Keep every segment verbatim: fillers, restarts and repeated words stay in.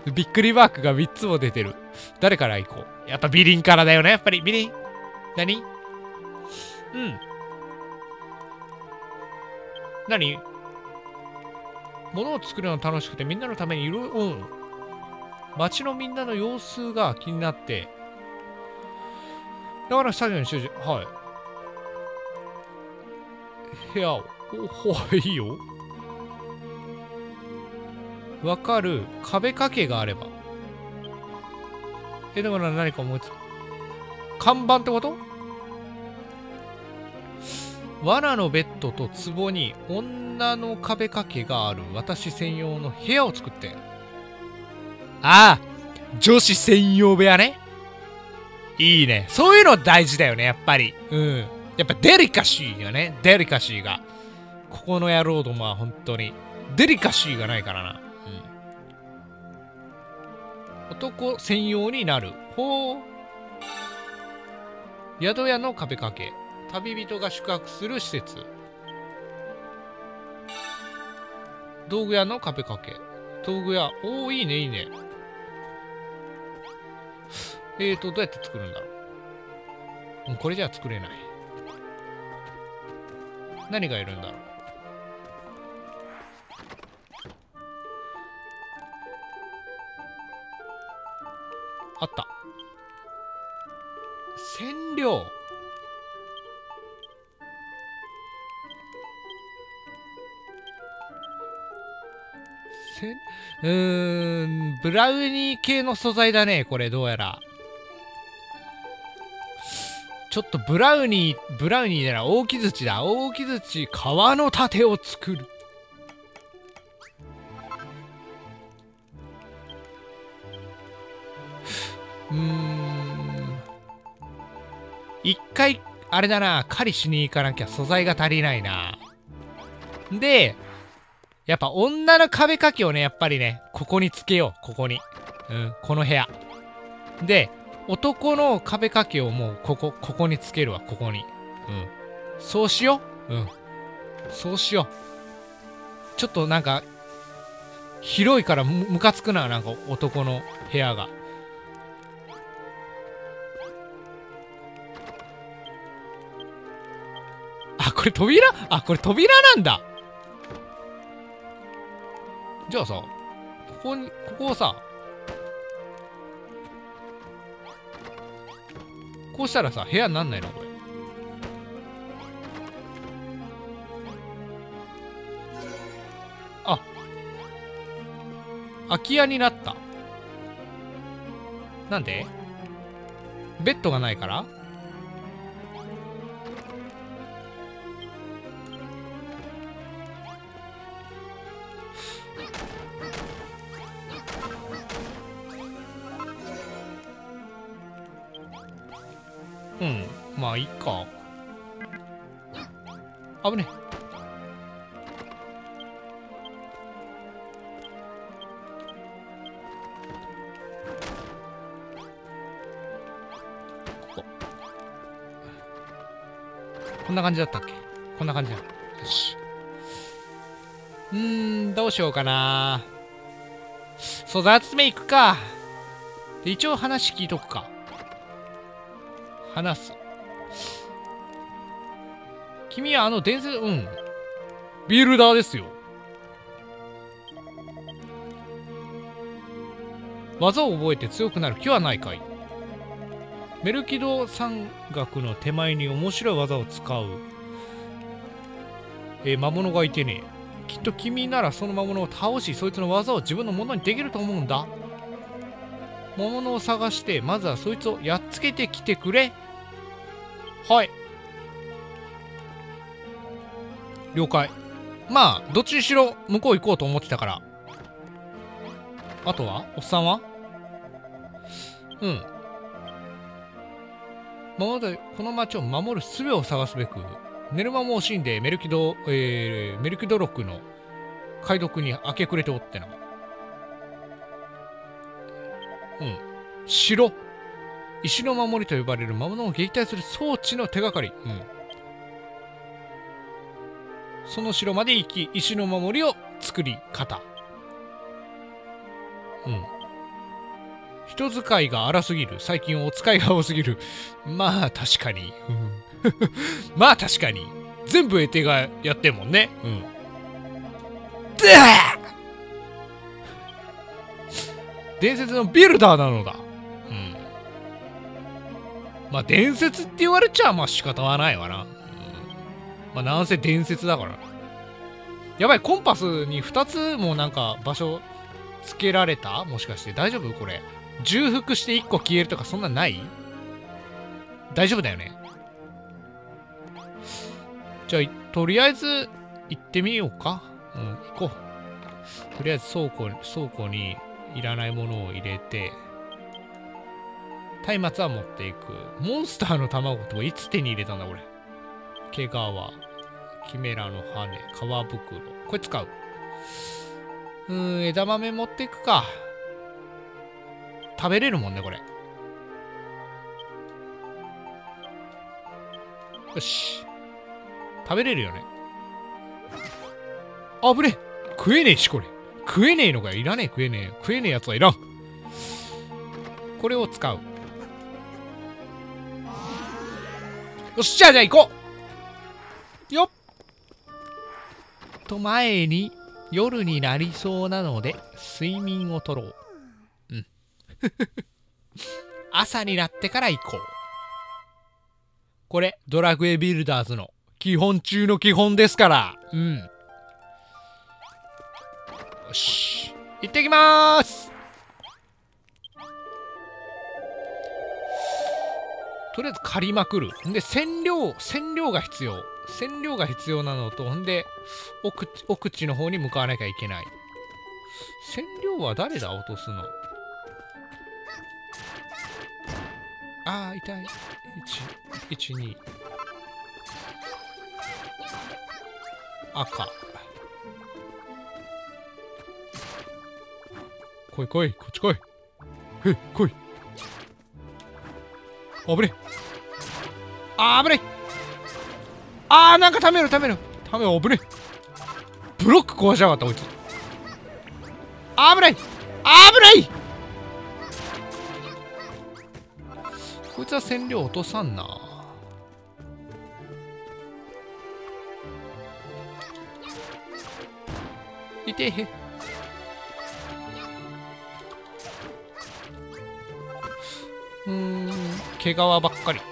びっくりマークがみっつも出てる。誰から行こう。やっぱビリンからだよね、やっぱり。ビリン。何？うん。何？物を作るの楽しくてみんなのためにいろいろ、うん。街のみんなの様子が気になって。だから作業に集中。はい。部屋を。おほ、いいよ。わかる。壁掛けがあれば。え、だから何か思いつく。看板ってこと？罠のベッドと壺に女の壁掛けがある私専用の部屋を作って。ああ、女子専用部屋ね。いいね。そういうの大事だよね、やっぱり。うん。やっぱデリカシーがね、デリカシーが。ここの野郎どもは本当に。デリカシーがないからな。うん。男専用になる。ほう。宿屋の壁掛け。旅人が宿泊する施設。道具屋の壁掛け。道具屋。おー、いいね、いいね。えーと、どうやって作るんだろう。うん、これじゃ作れない。何がいるんだろう。あった。染料。せんうーん、ブラウニー系の素材だね、これ、どうやら。ちょっとブラウニー、ブラウニーじゃない、大木槌だ。大木槌、皮の盾を作る。うーん。一回、あれだな、狩りしに行かなきゃ素材が足りないな。で、やっぱ女の壁掛けをね、やっぱりね、ここにつけよう、ここに。うん、この部屋。で、男の壁掛けをもう、ここ、ここにつけるわ、ここに。うん。そうしよう。うん。そうしよう。ちょっとなんか、広いからむ、むかつくな、なんか男の部屋が。あ、これ扉？あ、これ扉なんだ。じゃあさ、ここに、ここをさ、こうしたらさ、部屋になんないのこれ。あ、空き家になった。なんで？ベッドがないから？うん、まあいいか。危ねえ。ここ。こんな感じだったっけ？こんな感じだ。よし。うーん、どうしようかな。素材集めいくか。で、一応話聞いとくか。話す。君はあの伝説、うん。ビルダーですよ。技を覚えて強くなる気はないかい？メルキド山岳の手前に面白い技を使う。えー、魔物がいてね。きっと君ならその魔物を倒し、そいつの技を自分のものにできると思うんだ。魔物を探して、まずはそいつをやっつけてきてくれ。はい。了解。まあ、どっちにしろ向こう行こうと思ってたから。あとはおっさんは？うん。まだこの町を守る術を探すべく、寝る間も惜しんでメルキド、えー、メルキド録の解読に明け暮れておってな。うん。城。石の守りと呼ばれる魔物を撃退する装置の手がかり。うん。その城まで行き、石の守りを作り方。うん。 人使いが荒すぎる。最近お使いが多すぎる。まあ確かに。うん、まあ確かに。全部エテがやってんもんね。うん。で伝説のビルダーなのだ。うん。まあ伝説って言われちゃまあ仕方はないわな。うん、まあなんせ伝説だから。やばい、コンパスにふたつもなんか場所つけられた？もしかして大丈夫これ。重複していっこ消えるとかそんなんない？大丈夫だよね。じゃあ、とりあえず行ってみようか。うん、行こう。とりあえず倉庫、倉庫にいらないものを入れて、松明は持っていく。モンスターの卵といつ手に入れたんだ、これ。毛皮、キメラの羽、皮袋。これ使う。うーん、枝豆持っていくか。食べれるもんね、これ。よし。食べれるよね。あぶねえ。食えねえし、これ。食えねえのかよ。いらねえ、食えねえ。食えねえやつはいらん。これを使う。よし、じゃあじゃあ行こうよっと前に夜になりそうなので睡眠をとろう。うん。朝になってから行こう。これ、ドラクエビルダーズの基本中の基本ですから。うん。よし。行ってきまーす。とりあえず借りまくる。んで、染料、染料が必要。染料が必要なのと、ほんで、奥、奥地の方に向かわなきゃいけない。染料は誰だ落とすの。あー、痛い。いち、いち、に。赤。来い来い、こっち来い。へっ、来い。あぶねえ。あー、危ない。あー、なんかためるためる。ためる、危ねえ。ブロック壊しやがった、こいつ。あー、危ない。あー、危ない。こいつは染料落とさんな。いてへ。うーん、毛皮ばっかり。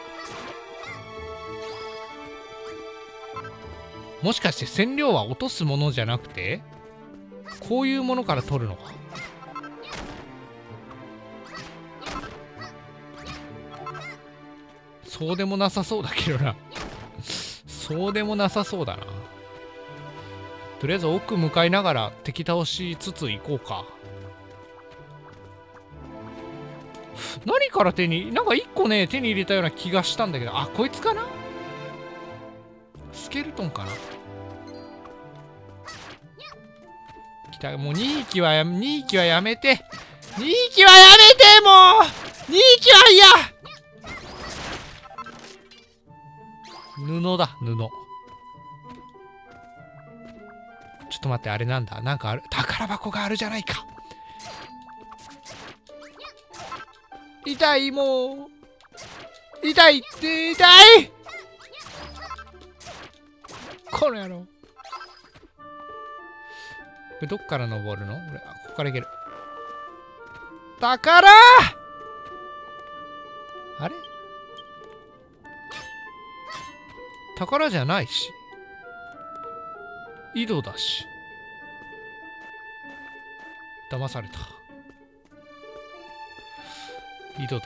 もしかして染料は落とすものじゃなくて、こういうものから取るのか。そうでもなさそうだけどな。そうでもなさそうだな。とりあえず奥向かいながら敵倒しつつ行こうか。何から手に、なんか一個ね、手に入れたような気がしたんだけど、あ、こいつかな？スケルトンかな？来た、もうにひきはや、にひきはやめて。にひきはやめて、もう !にひきは嫌！布だ、布。ちょっと待って、あれなんだ？なんかある、宝箱があるじゃないか。痛い、もう。痛いって、痛い！この野郎。これどっから登るの？俺、あ、ここから行ける。宝！あれ？宝じゃないし。井戸だし。騙された。井戸だった。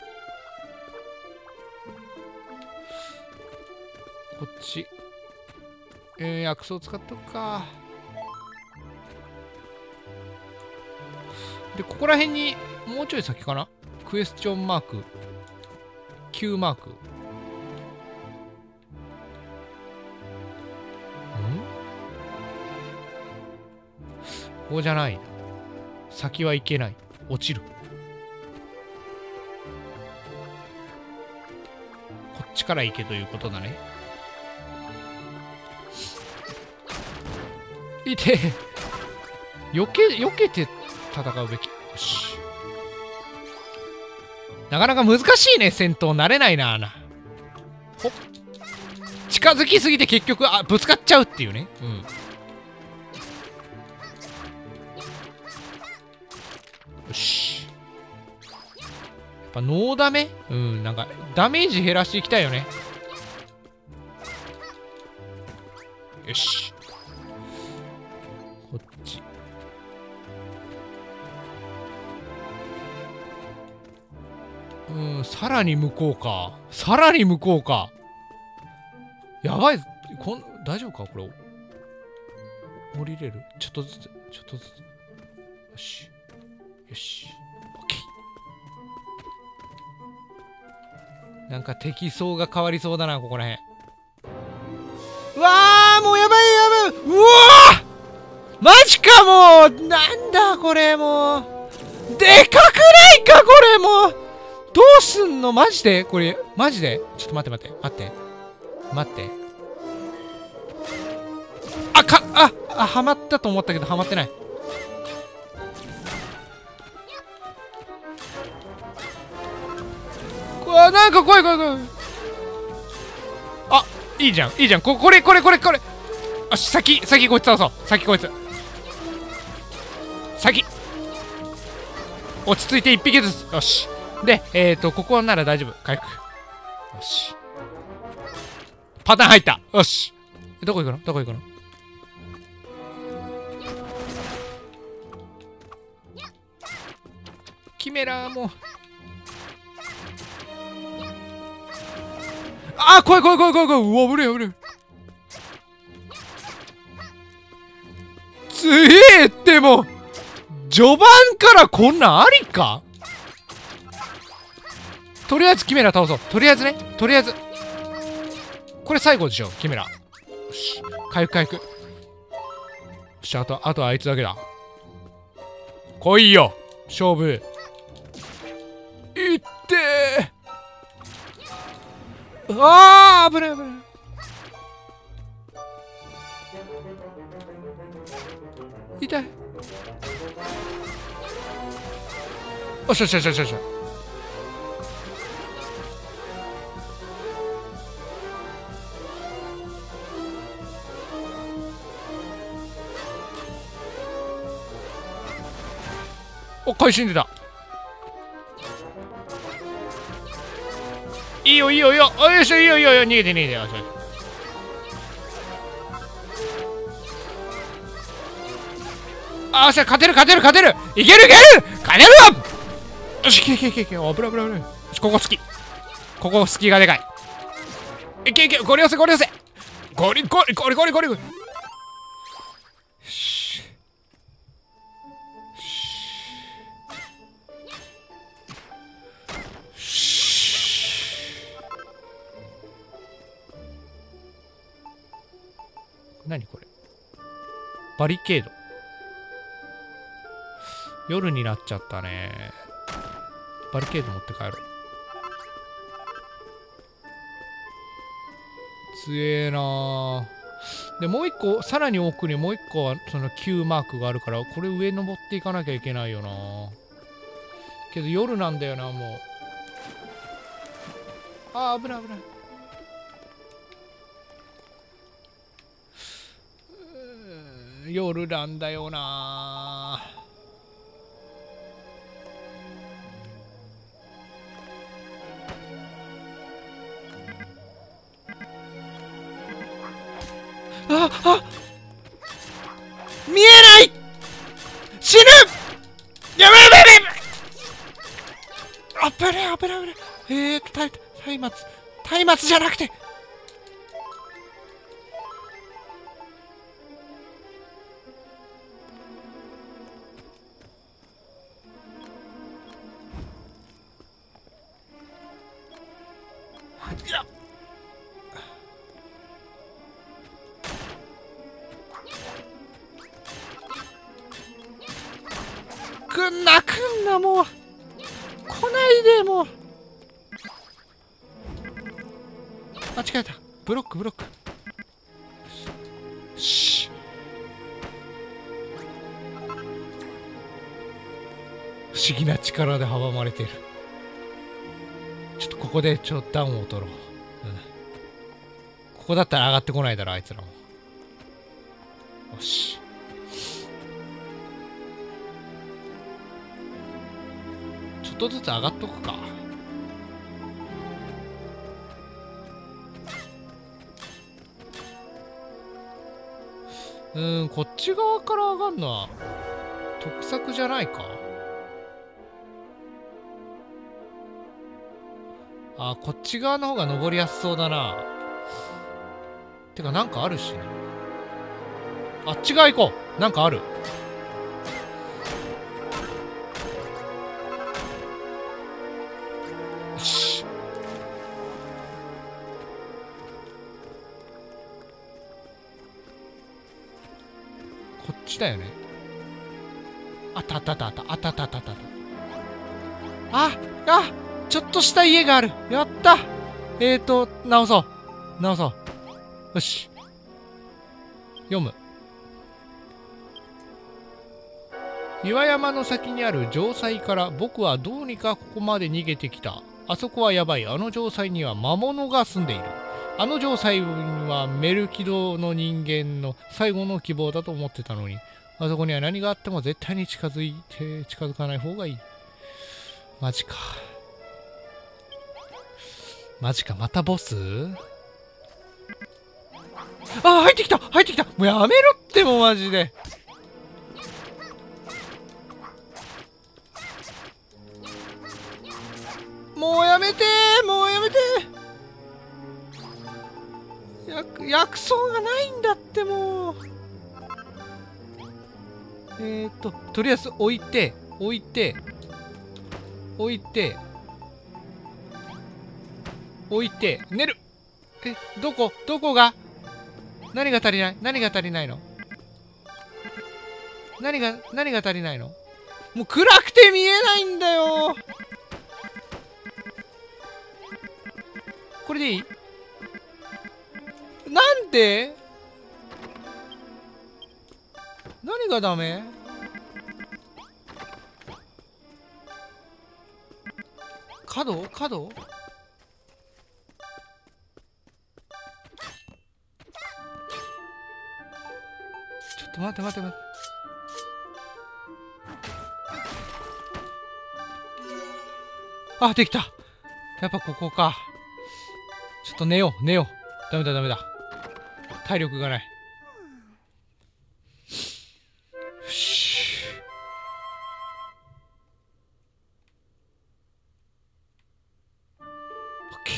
こっち。えー、薬草使っとくか。で、ここら辺に、もうちょい先かな？クエスチョンマーク。Q マーク。ん？ここじゃない。先は行けない。落ちる。こっちから行けということだね。いて。避け、避けて戦うべき。よし。 なかなか難しいね、戦闘。慣れないな。ほっ。近づきすぎて結局、あ、ぶつかっちゃうっていうね。うん。よし。やっぱノーダメ？うん、なんか、ダメージ減らしていきたいよね。よし。こっち。うん、さらに向こうか。さらに向こうか。やばい。こん、大丈夫かこれ。降りれる？ちょっとずつ。ちょっとずつ。よし。よし。オッケー。なんか敵層が変わりそうだな、ここらへん。うわー、もうやばいやばい。うわー、マジか、もう。なんだこれ、もう。でかくないかこれ、もう。どうすんのマジでこれ、マジでちょっと待って待って、待って。待って。あ、か、あ、あ、はまったと思ったけど、はまってない。こわ、なんか怖い怖い怖い。あ、いいじゃん、いいじゃん。こ、これ、これ、これ、これ。あ、先、先こいつ倒そう。先こいつ。先。落ち着いて一匹ずつ。よし。で、えっと、ここなら大丈夫。回復。よし。パターン入った。よし。どこ行くの？どこ行くの？キメラもう。あー、怖い怖い怖い怖い怖い。うわ、危ねえ危ねえ。つえってもう、序盤からこんなんありか？とりあえずキメラ倒そう。とりあえずね。とりあえず。これ最後でしょ、キメラ。よし。回復回復。よし、あと、あとあいつだけだ。来いよ。勝負。いってー。あー、危ない危ない。痛い。よしよしよしよしよし。お、回死んでた。いいよいいよいいよ。よいしょ、いいよいいよいいよ。逃げて逃げて。よしよし。あーしゃ、勝てる勝てる勝てる。いけるいける。勝てるわ。よし、いけいけいけいけ。危ない危ない危ない。よし、ここ好き。ここ好きがでかい。いけいけ。ゴリ寄せゴリ寄せ。ゴリゴリゴリゴリゴリゴリ。何これ？バリケード。夜になっちゃったね。バリケード持って帰ろう。つえーなー。で、もう一個、さらに奥にもう一個はその Q マークがあるから、これ上登っていかなきゃいけないよな。けど夜なんだよな、もう。あー、危ない危ない。夜なんだよな。ああ、見えない。死ぬ。やばいやばいやばい。あぶねえ危ない危ない。えーとた松明松明じゃなくて。いやくんなくんな、もう来ないで。もう間違えた。ブロックブロック。し不思議な力で阻まれてる。 ちょっとここでちょっと暖を取ろう。うん。ここだったら上がってこないだろ、あいつらも。よし。ちょっとずつ上がっとくか。うーん、こっち側から上がるのは得策じゃないか。あ、こっち側の方が登りやすそうだな。てかなんかあるしな。あっち側行こう。なんかある。よし。こっちだよね。あったあったあったあったあったあったあったあった。ああ、ちょっとした家がある。やった。えーと、直そう。直そう。よし。読む。岩山の先にある城塞から僕はどうにかここまで逃げてきた。あそこはやばい。あの城塞には魔物が住んでいる。あの城塞はメルキドの人間の最後の希望だと思ってたのに、あそこには何があっても絶対に近づいて近づかない方がいい。マジか。マジか、またボス？あ、入ってきた入ってきた。もうやめろってもうマジで。もうやめてーもうやめてー薬、薬草がないんだってもう。えーっと、とりあえず置いて、置いて、置いて、置いて、寝る。え、どこどこが何が足りない何が足りないの何が、何が足りないの？もう暗くて見えないんだよ。これでいい？なんで？何がダメ？角？角？ちょっと待って待って待って。あ、できた。やっぱここか。ちょっと寝よう、寝よう。ダメだ、ダメだ。体力がない。よし。オッケ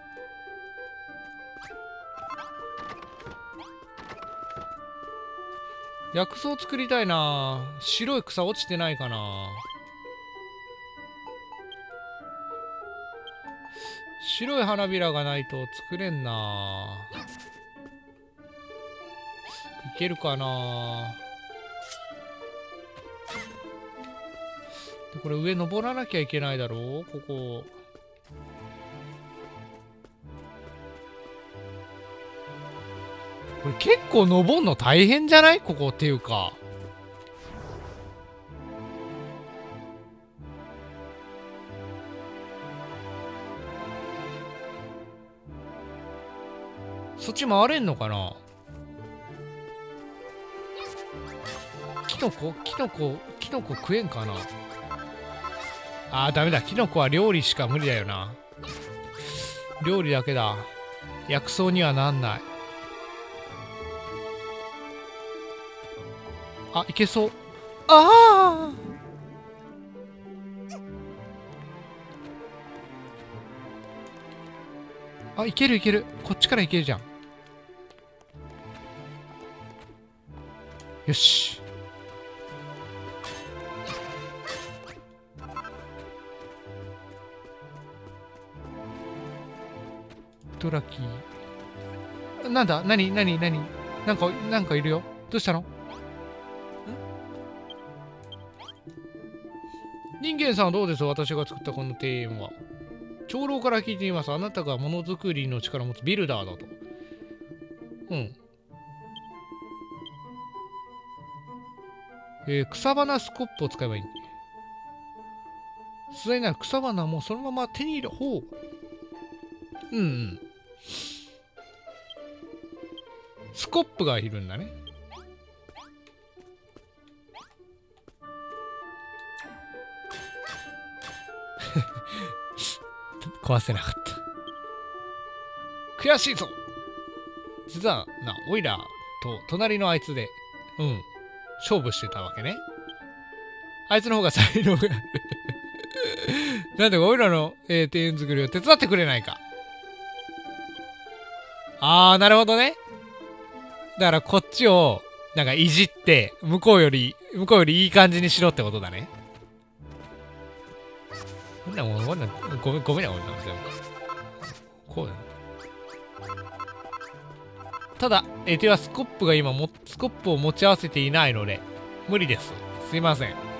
ー。薬草作りたいな。白い草落ちてないかな。白い花びらがないと作れんな。いけるかな。でこれ上登らなきゃいけないだろうここ。これ結構登んの大変じゃないここっていうか。そっち回れんのかな。キノコキノコキノコ食えんかな。あーダメだ。キノコは料理しか無理だよな。料理だけだ。薬草にはなんない。あ、いけそう。あああ、いけるいける。こっちからいけるじゃん。よし。ドラキー。なんだなになになになんか、なんかいるよ。どうしたの？人間さんはどうです？私が作ったこの庭園は。長老から聞いています。あなたがものづくりの力を持つビルダーだと。うん。えー、草花スコップを使えばいい。素材なら草花もそのまま手に入れ、ほう。 うんうん。スコップがいるんだね。壊せなかった。悔しいぞ。実はな、オイラと隣のあいつで、うん、勝負してたわけね。あいつの方が才能がある。なんでか、オイラの、えー、庭園作りを手伝ってくれないか。あー、なるほどね。だからこっちを、なんかいじって、向こうより、向こうよりいい感じにしろってことだね。こんなんもう、こんなん、ごめん、ごめんな、俺なんですよ。こうだね。ただ、えー、ではスコップが今も、スコップを持ち合わせていないので、無理です。すいません。